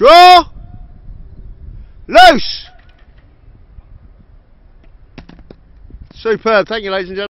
Draw! Loose! Superb, thank you ladies and gentlemen.